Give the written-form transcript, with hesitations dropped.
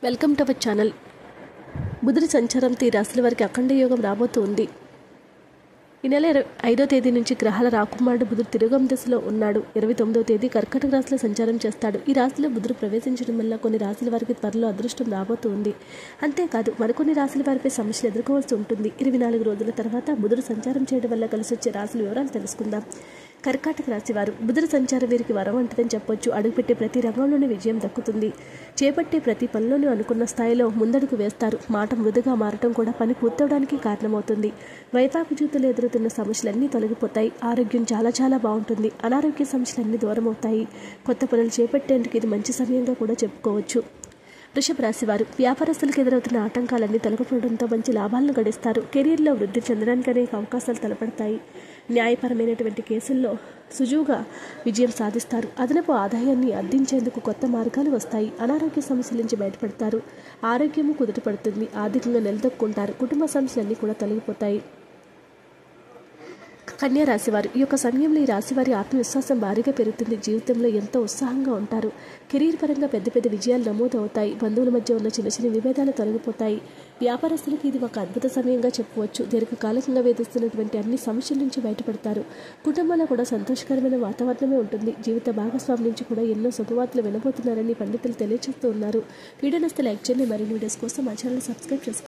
Welcome to our channel. బుధుడి సంచారంతో ఈ రాశుల వారికి అఖండ యోగం రాబోతుంది. ఈ నెల 5వ తేదీ నుంచి గ్రహాల రాకుమారుడు బుధుడు తిరుగం దశలో ఉన్నాడు. 29వ తేదీ కర్కాటక రాశిలో సంచారం చేస్తాడు. ఈ రాశిలో బుధుడు ప్రవేశించడం వల్ల కొన్ని రాశుల వారికి త్వరలో అదృష్టం రాబోతుంది. అంతేకాదు మరికొన్ని రాశుల వారిపై సమస్యలు ఎదుర్కోవాల్సి ఉంటుంది. 24 రోజుల తర్వాత బుధుడు సంచారం చేయడం వల్ల కలిసి వచ్చే రాశుల వివరాలు తెలుసుకుందాం. కర్కాటక రాశి వారు బుధుడి సంచారం వీరికి వరం వంటిదని చెప్పొచ్చు. అడుగుపెట్టే ప్రతి రంగంలోనే విజయం దక్కుతుంది. చేపట్టే ప్రతి పనిలోనూ అనుకున్న స్థాయిలో ముందడుగు వేస్తారు. మాట మృదుగా మారటం కూడా పని పూర్తవడానికి కారణమవుతుంది. వైవాహిక జీవితంలో ఎదురుతున్న సమస్యలన్నీ తొలగిపోతాయి. ఆరోగ్యం చాలా బాగుంటుంది. అనారోగ్య సమస్యలన్నీ దూరం అవుతాయి. కొత్త పనులు చేపట్టేందుకు ఇది మంచి సమయంగా కూడా చెప్పుకోవచ్చు. వృషభ రాశి వారు వ్యాపారస్తులకు ఎదురవుతున్న ఆటంకాలన్నీ తొలగిపోవడంతో మంచి లాభాలను గడిస్తారు. కెరీర్లో వృద్ధి చెందడానికి అనేక అవకాశాలు తలపడతాయి. న్యాయపరమైనటువంటి కేసుల్లో సుజువుగా విజయం సాధిస్తారు. అదనపు ఆదాయాన్ని అందించేందుకు కొత్త మార్గాలు వస్తాయి. అనారోగ్య సమస్యల నుంచి బయటపడతారు. ఆరోగ్యము కుదుటపడుతుంది. ఆర్థికంగా నిలదొక్కుంటారు. కుటుంబ సమస్యలన్నీ కూడా తొలగిపోతాయి. కన్యా రాశివారు ఈ యొక్క సమయంలో ఈ రాశివారి ఆత్మవిశ్వాసం భారీగా పెరుగుతుంది. జీవితంలో ఎంతో ఉత్సాహంగా ఉంటారు. కెరీర్ పరంగా పెద్ద విజయాలు నమోదు అవుతాయి. బంధువుల మధ్య ఉన్న చిన్న విభేదాలు తొలగిపోతాయి. వ్యాపారస్తులకు ఇది ఒక అద్భుత సమయంగా చెప్పవచ్చు. దీర్ఘకాలికంగా వేధిస్తున్నటువంటి అన్ని సమస్యల నుంచి బయటపడతారు. కుటుంబంలో కూడా సంతోషకరమైన వాతావరణమే ఉంటుంది. జీవిత భాగస్వామి నుంచి కూడా ఎన్నో శుభవార్తలు వినబోతున్నారని పండితులు తెలియజేస్తూ ఉన్నారు. వీడియో నచ్చితే లైక్ చేయండి. మరిన్ని వీడియోస్ కోసం మా ఛానల్ సబ్స్క్రైబ్ చేసుకోండి.